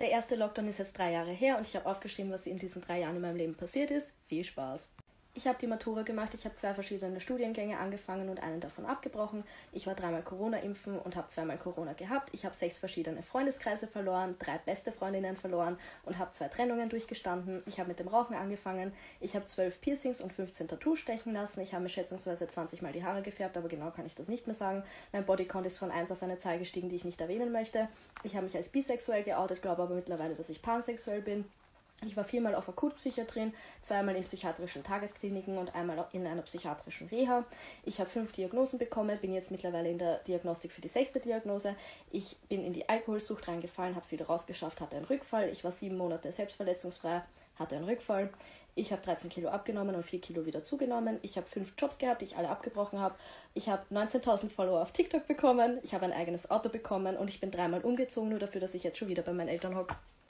Der erste Lockdown ist jetzt 3 Jahre her und ich habe aufgeschrieben, was in diesen 3 Jahren in meinem Leben passiert ist. Viel Spaß! Ich habe die Matura gemacht, ich habe 2 verschiedene Studiengänge angefangen und einen davon abgebrochen. Ich war 3-mal Corona impfen und habe 2-mal Corona gehabt. Ich habe 6 verschiedene Freundeskreise verloren, 3 beste Freundinnen verloren und habe 2 Trennungen durchgestanden. Ich habe mit dem Rauchen angefangen. Ich habe 12 Piercings und 15 Tattoos stechen lassen. Ich habe mir schätzungsweise 20 Mal die Haare gefärbt, aber genau kann ich das nicht mehr sagen. Mein Bodycount ist von 1 auf eine Zahl gestiegen, die ich nicht erwähnen möchte. Ich habe mich als bisexuell geoutet, glaube aber mittlerweile, dass ich pansexuell bin. Ich war 4-mal auf Akutpsychiatrien, 2-mal in psychiatrischen Tageskliniken und einmal in einer psychiatrischen Reha. Ich habe 5 Diagnosen bekommen, bin jetzt mittlerweile in der Diagnostik für die 6. Diagnose. Ich bin in die Alkoholsucht reingefallen, habe es wieder rausgeschafft, hatte einen Rückfall. Ich war 7 Monate selbstverletzungsfrei, hatte einen Rückfall. Ich habe 13 Kilo abgenommen und 4 Kilo wieder zugenommen. Ich habe 5 Jobs gehabt, die ich alle abgebrochen habe. Ich habe 19.000 Follower auf TikTok bekommen. Ich habe ein eigenes Auto bekommen und ich bin 3-mal umgezogen, nur dafür, dass ich jetzt schon wieder bei meinen Eltern hocke.